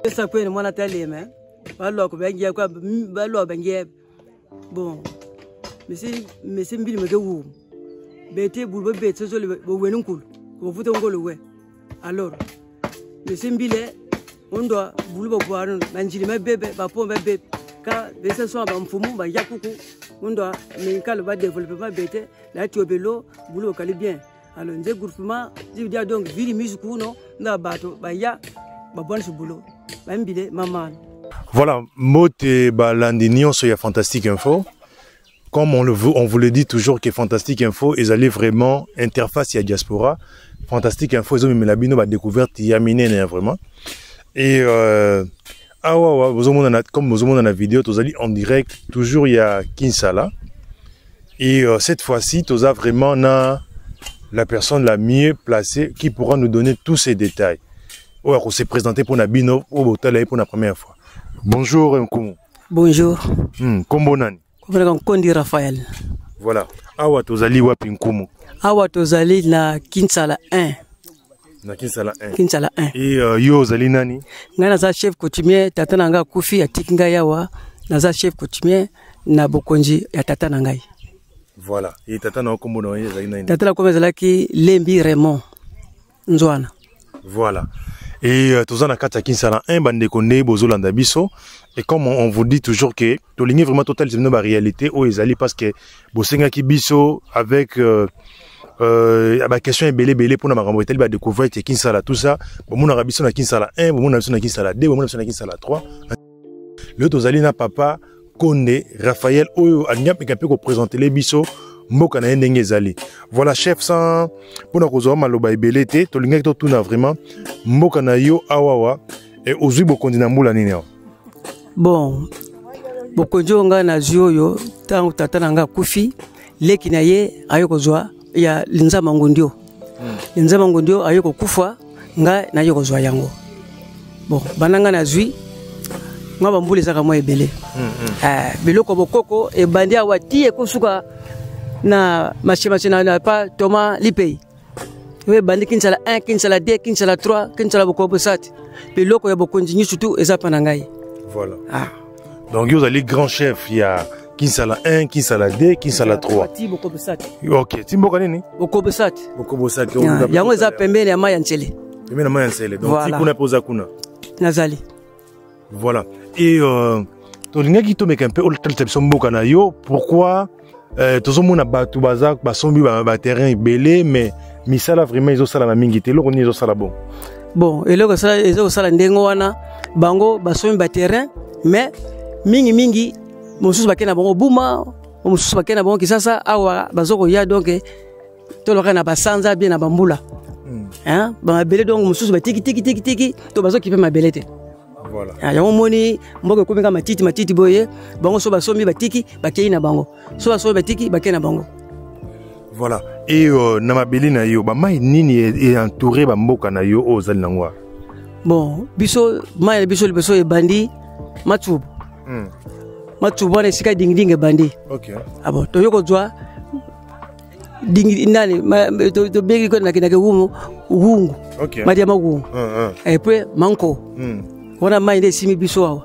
Ça peut moi la télé mais alors que ben quoi alors ben bon mais c'est mbi me go bete boulbe bete so le bo wenun kul ko futa ngolo we alors mais c'est mbi le on doit boulbe boire nanjili me bébé ba pombe bébé ka bese so ba mfumu ba yakuku on doit mais quand le va développer bete la tiobelo boulbe kali bien alors nze groupement je dis donc vili musique non na bato ba ya ba bonne sur boulot. Voilà, Mote Balandinion sur Fantastique Info. Comme on vous le dit toujours que Fantastique Info, ils allaient vraiment interface à diaspora. Fantastique Info, ils ont mis la bino découverte, il y a miné vraiment. Et comme vous avez dans la vidéo, vous allez en direct, toujours il y a Kinsala. Et cette fois-ci, vous avez vraiment la personne la mieux placée qui pourra nous donner tous ces détails. On s'est présenté pour Nabino au hôtel pour la première fois. Bonjour Nkumu. Bonjour. Kombo nani? Kondi Raphaël. Voilà. Awa tozali wapi Nkumu? Awa tozali na Kinsala 1. Na Kinsala 1. Kinsala 1. Et yo zali nani? Ngana za chef coutumier tata nanga kufi atikinga yawa na za chef coutumier na bokonji ya tata nangai. Voilà. Et tata na kombo na zali nani? Tata la kombo zalaki Lembi Raymond Nzwana. Voilà. Et tous en a quatre à Kinsala 1, bande de Bozolanda Bisso. Et comme on vous dit toujours que tu lignes vraiment total c'est une réalité où ils allaient parce que Bosenga qui Bisso avec la question est belé pour la ramboter va découvrir que Kinsala tout ça. Bon mon arabiso na Kinsala 1, bon mon arabiso na Kinsala 2, bon mon arabiso na Kinsala 3. Le tozali na papa Konde Raphaël Oyo Agnap et peut présenter les Bisso. Voilà chef sans pour nous maloba ebele te to linga to tuna vraiment mboka na yo awawa et ozui bokondi na mbula nini awa. Bon bokonjo nga na zioyo tangu tata nanga kufi leki na ye ayoko zwa ya linza mangondio linza mangondio ayoko kufa nga na yoko zwa yango bon bananga na zui ngaba mbule zaka mo ebele biloko bokoko e bandia wati e kusuka na machina na pas Thomas Lipei. Oui, bandi Kinsala 1, Kinsala 2, Kinsala 3, Kinsala Bokobo Sat. Puis l'autre, il y a beaucoup de surtout et ça panangai. Voilà. Donc, vous avez grand chef, il y a Kinsala 1, Kinsala 2, Kinsala 3. Bokobo Sat. Ok, Timbo Kanini? Bokobo Sat. Bokobo Sat. Il y a un pembé et Maya Nchele. Pembé et Maya Nchele. Donc, si kuna posa kuna. Nazali. Voilà. Et, tu as dit que tu as un peu de yo. Pourquoi? Tout le monde a battu bazak, basombi ba terrain belé, mais misala vraiment ils ont ça la mingi, te lo oni ils ont ça la bon. Bon, et là ça ils ont ça la ndengo wana, bango basombi ba terrain, mais mingi mususu bakena bango buma, mususu bakena bango kisasa awa bazoko ya donc to lo kana basanza bien na bambula. Hein, ba belé donc mususu ba tiki to bazoko kipe ma belé te. Voilà. Ya moni mboke komeka matiti boye bango so basombi batiki bakei na bango so basombi batiki bakei na bango. Voilà. Et na mabeli na yo ba mai nini est entouré ba mboka na yo ozali nangwa. Bon biso mai biso liboso e bandi matubu matubu wana sika dingdinge bandi. OK. Ah bon to yoko zwa dingi nani to begi ko na kinake wungu. OK. Madia magu. Et puis manko. On a maïdé simi biso awa.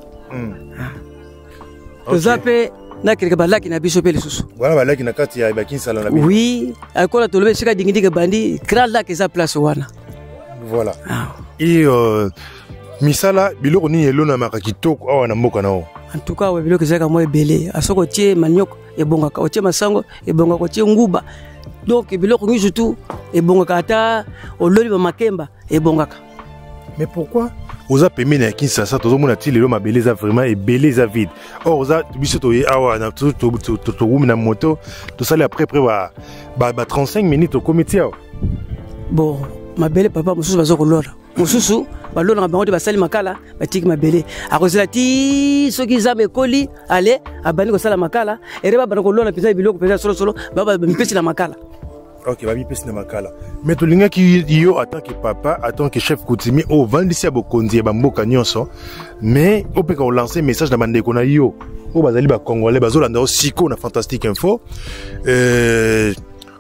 Tozape na quelque balaki na biso pele susu. Voilà balaki na kati ya Kinsala na biso. Oui, akola tolobe sika dingidinga bandi grand lac eza place wana. Voilà. Et misala biloko ni yelo na makakitoko awa na mboka na o. En tout cas, biloko zaka mo ebele. Asoko tie manioko ebongaka, otie masango ebongaka, otie nguba. Donc biloko ngi surtout ebongaka ata ololi ba makemba ebongaka. Mais pourquoi? Oza pemé na Kinsala to mona ti lelo mabele za vraiment ebele za vide. Or oza biso to awa na to na moto to sali après ba 35 minutes au comité. Bon, mabele papa mususu bazoko lora. Mususu balona na bango de basali makala batiki mabele. Akozela ti soki zabe koli ale abani ko sala makala ereba banako lona pesa biloko pesa solo baba mpesi na makala. Ok, babi pesi na makala. Mais to linga ki yo en tant que papa, en tant que chef coutumier au vandisi ya bokonzi ba mboka nyonso. Mais on peut qu'on lancer message na bande ko na yo. O bazali ba congolais bazolanda o siko na Fantastique Info.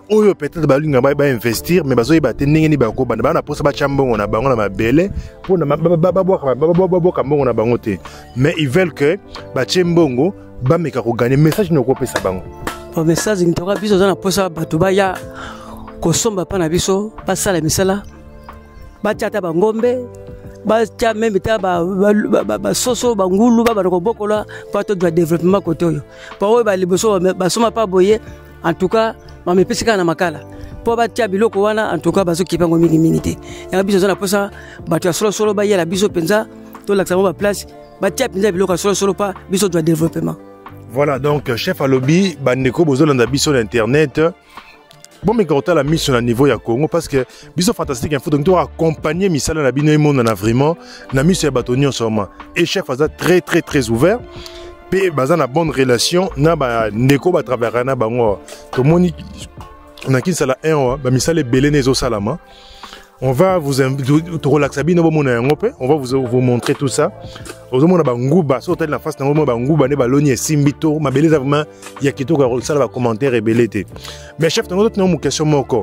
oyo peut-être balinga ba investir mais bazo yeba ndenge ni bako banda bana posa ba chambongo na bango na mabele pour na ba mbongo na bango te mais ils veulent que ba chembongo ba meka ko gagner message ne ko pesa bango po message ni toka biso za na posa bato ba ya ko somba pa na biso ba sala misala ba chata ba ngombe ba cha même ta ba soso ba ngulu ba ko bokola pa to de développement côté oyo pa oyo ba liboso ba soma pa boye en tout cas ma me pesika na makala po ba tia biloko wana en tout cas bazo kipango mingi te ya biso zona posa ba tia solo ba yela biso penza to la ba place ba tia penza biloko solo pa biso doit développement. Voilà donc chef alobi bandeko bozolanda biso na internet bon mais quand la mission à niveau ya Congo parce que biso fantastique info donc doit accompagner misala na bino monde na vraiment na mission ya batonio seulement et chef faza très ouvert. Pe baza na bonne relation na ba ndeko ba travers na bango to moni na kinsala 1 ba misale belé nezo salama on va vous to relaxer bino bo mona yango pe on va vous montrer tout ça ozo mona ba nguba so tel na face na mo ba nguba ne ba loni esimbito ma beleza vraiment ya kitoko ko sala ba commentaire et belete mais chef tango to na question moko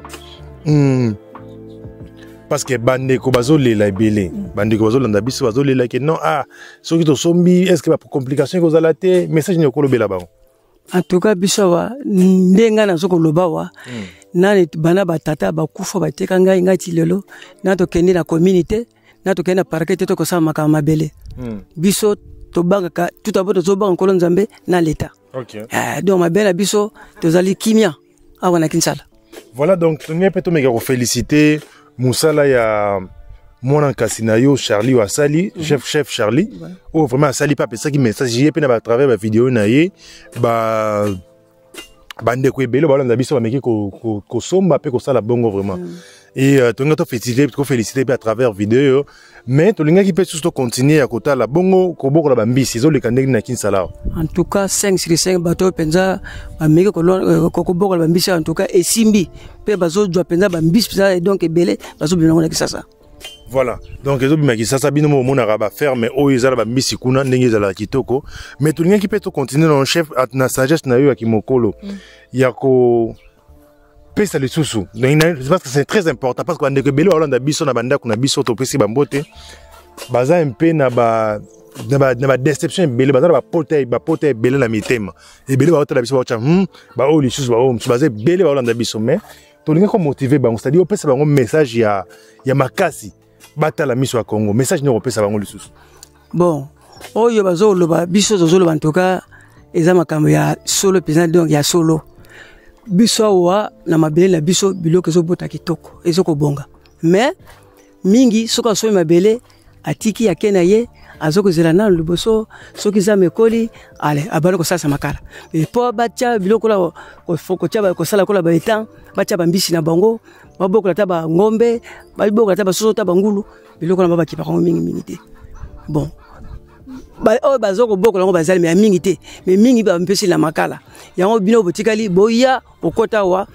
parce que bandeko bazolela ebele bandeko bazolanda biso bazolela ke non soki to sombi est-ce que ba complication ko zala te message ne ko lobela bango en tout cas biso wa ndenga na soko loba wa nani bana batata bakufa bateka ngai ngati lelo na to kende na communauté na to kende na parquet to ko sama makama mabele biso to banga tout abord to banga ko nzambe na l'état OK donc mabela biso to zali kimia awa na Kinsala. Voilà donc tu peux me féliciter Moussala ya mwana kasina yo Charlie wa Sali chef Charlie oh vraiment Sali pas ça qui message j'ai pe na travers ba vidéo na ye ba bande ko ebele ba landa biso ba meki ko somba pe ko sala bongo vraiment et tu ngato féliciter à travers vidéo mais tu linga qui peut surtout continuer à côté la bongo ko boko la bambisi zo le kandeki na Kinsala en tout cas 5 sur 5 bateau penza ba meki ko boko la bambisi en tout cas et simbi pe bazo doit penza bambisi penza donc ebele bazo bino na Kisasa. Voilà donc ezo bimaki sasa bino mo mona ba faire mais o ezala ba mbisi kuna ndenge ezala kitoko mais tu linga qui peut continuer dans chef na sagesse na yo ya kimokolo ya ko pesa le susu je pense que c'est très important parce que ndeko belo olanda biso na banda kuna biso to pesi bambote baza un peu na ba déception bele baza ba pote bele na mitema et bele ba otala biso ba cha ba o le susu ba o baza bele ba olanda biso mais to linga ko motiver bango c'est-à-dire o pesa bango message ya makasi bata la miso ya Congo message ne repesa bango le susu bon oyo bazo loba biso zo loba en tout cas eza makambo ya solo pesa donc ya solo biso wa na mabele na biso biloko zo bota kitoko ezoko bonga mais mingi soka so mabele atiki ya kena ye azoko zela na luboso soki za mekoli ale abalo ko sasa makala et po bacha biloko la ko foko cha ko sala ko la ba etan bacha bambisi na bango baboko la taba ngombe baboko la taba soso taba ngulu biloko na baba kipa ko mingi te bon ba o bazoko boko la ngo bazali mais mingi te mais mingi ba mpesi la makala yango bino botikali boya okota wa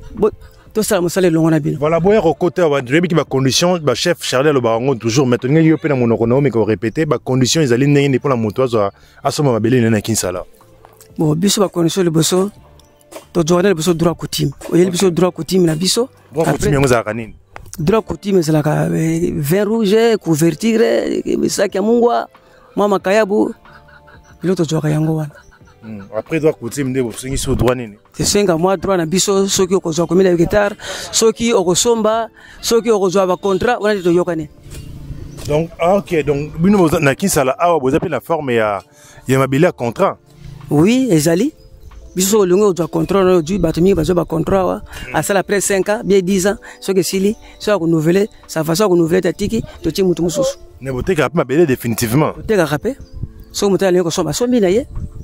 to sala mosale longo na bino voilà boya okota wa drebi ki ba condition ba chef Charlie le barango toujours maintenant yo pe na monoko na mais ko répéter ba condition ezali ndenge pour la moto a soma mabele na Kinsala bon biso ba condition le boso to journal biso droit coutume oyeli biso droit coutume na biso droit coutume yango za kanini droit coutume c'est la vin rouge couverture sac ya mungwa mama kayabu pilote joka yango wana après droit coutume ndebo singi so droit nini c'est 5 mois droit na biso soki okozwa komila hectare soki okosomba soki okozwa ba contrat wana to yokane donc OK donc bino na Kinsala awa boza pe la forme ya mabele ya contrat oui ezali biso longo ozo contrat no du batumi bazo ba contrat wa asala après 5 ans bien 10 ans soki sili so ko renouveler sa façon ko renouveler ta tiki to ti mutu mususu ne boteka pa mabele définitivement boteka rapé so mutu ali ko somba sombi na ye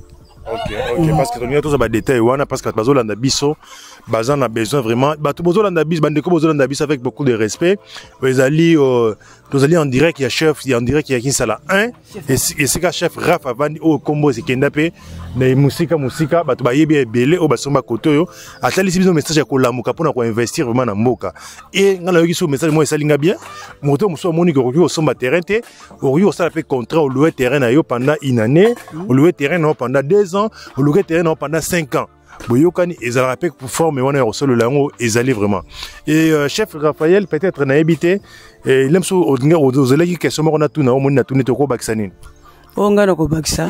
OK parce que on a tous ba détails wana parce que bazolanda biso bazan a besoin vraiment ba bazolanda biso bandeko bazolanda biso avec beaucoup de respect ezali tozali en direct ya chef en direct ya Kinsala 1 et c'est ka chef Raf avandi au combo c'est kendape na musika bato bayebi ebele o basomba koto yo atali biso message ya kolamuka pona ko investir vraiment na mboka et ngala yoki so message moi esalinga bien moto muso moni ko ko somba terrain te o sala pe contrat au louer terrain na yo pendant une année au louer terrain na pendant 2 ans au louer terrain na pendant 5 ans boyokani ezala pe forme wana ya solo lango ezali vraiment. Et chef Raphaël peut-être na habité et lemso odinga ozelaki question moko na tuna o moni na tuna to ko bakisani. Onga na ko bakisa.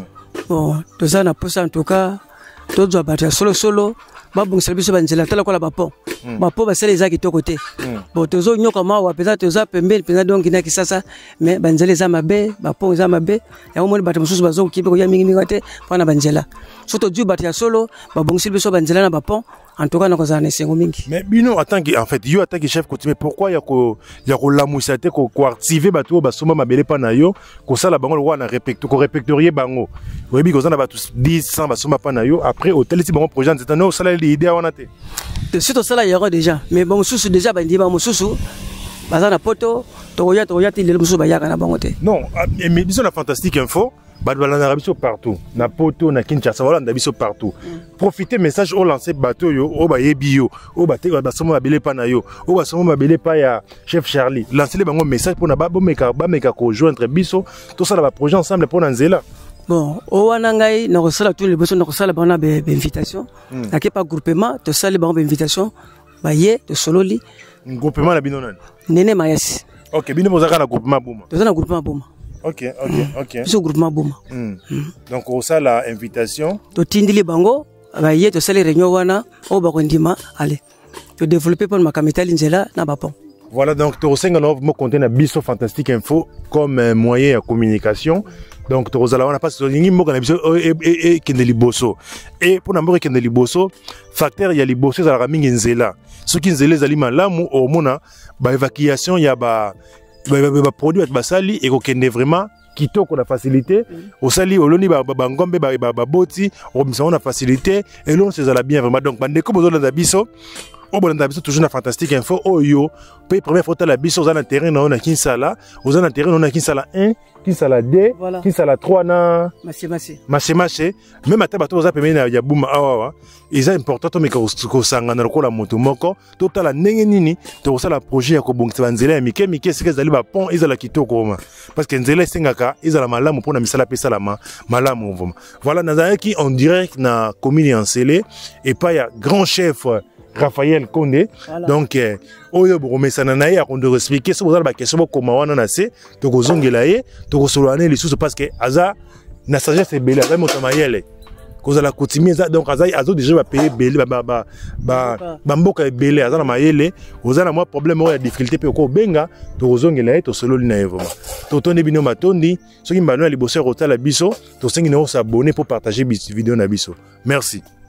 Bon, to ça na posa en tout cas to batia solo babongisa biso banzela tala kola bapon bapo basala eza kitoko te bon tozo nyoka mawa peza toza pembeni peza donc na kisasa mais banzela eza mabe bapo eza mabe ya omoni bato mosusu bazo kibe ko ya mingi te pana banzela surtout du batia solo babongisa biso banzela na bapon en tout cas na kozana sengo mingi. Mais bino en fait yo attaque chef coutumier pourquoi ya ko lamusa te ko activer bato basoma mabele pa na yo ko sala bango lo na répertorier bango oyebi ko zana bato 10 100 basoma pa na yo après hôtel si bango projet c'est non sala l'idée wana te surtout sala yaro déjà mais bon susu déjà bandi ba mususu bazana poto toya ti le mususu ba yaka na bango te non mais biso na fantastique info badbalana rabiso partout na poto na Kinshasa wala ndabiso partout profiter message au lancer bateau yo o ba yebi yo o ba te ba somo mabele pa na yo o ba somo mabele pa ya chef Charlie lancer le bango message pour na ba meka ko joindre biso tout ça là ba projet ensemble pour na nzela. Bon, o wana ngai na kosala tous les besoins na kosala bana be invitation na ke pas groupement to sala ba invitation ba ye to sololi groupement na bino nani nene mayasi. OK bino bozaka na groupement boma to na groupement boma. OK Ce groupement boma donc au ça la invitation to tindili bango ba ye to sala réunion wana o ba kondima allez to développer pour makameta nzela na ba pont. Voilà donc Torosenga no mo compter na biso fantastique info comme moyen de communication. Donc Torosala on a pas ce lingi mo kana biso et kende liboso. Et pour na mbo kende liboso facteur ya liboso za la mingi nzela. Ce qui nzela zali malamu au mona ba évacuation ya ba produit ba sali et ko kende vraiment kitoko na facilité au sali oloni ba ngombe ba boti o misa on a facilité et l'on c'est la bien vraiment donc bande ko bozo na biso o bolanda biso toujours na fantastique info oyo pe première fois la biso za na terrain na Kinsala oza na terrain na Kinsala 1 Kinsala 2 voilà. Kinsala 3 na Maché même ata bato oza pemeni na ya buma awa eza important to meka ko sanga na lokola moto moko totala ndenge nini to sala projet ya ko bongisa nzela ya mike sika zali ba pont ezala kitoko ma parce que nzela sengaka ezala malamu pona misala pesa la malamu vraiment voilà nazaki en direct na commune en Sélé et pas ya grand chef Raphaël Condé voilà. Donc oyo bomesana na ye akondo expliquer so bozala ba question bokoma wana na se to kozongela ye to kosolana lisusu parce que aza na sagesse bele aza moto mayele kozala coutumier donc aza azo déjà ba payer bele ba mboka bele aza na mayele ozana moi problème o ya difficulté pe ko benga to kozongela ye to sololi na ye vraiment to tonde bino matondi soki mbano ya liboso rotala biso to sengi na s'abonner pour partager vidéo na biso merci.